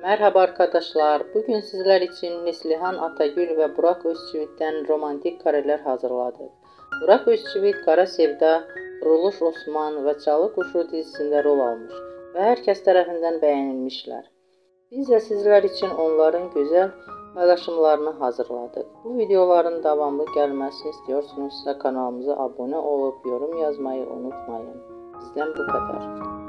Merhaba arkadaşlar. Bugün sizler için Neslihan Atagül ve Burak Özçivit'ten romantik kareler hazırladık. Burak Özçivit, Kara Sevda, Kuruluş Osman ve Çalı Kuşu dizisinde rol almış ve herkes tarafından beğenilmişler. Biz de sizler için onların güzel paylaşımlarını hazırladık. Bu videoların devamlı gelmesini istiyorsunuzsa kanalımıza abone olup yorum yazmayı unutmayın. Bizden bu kadar.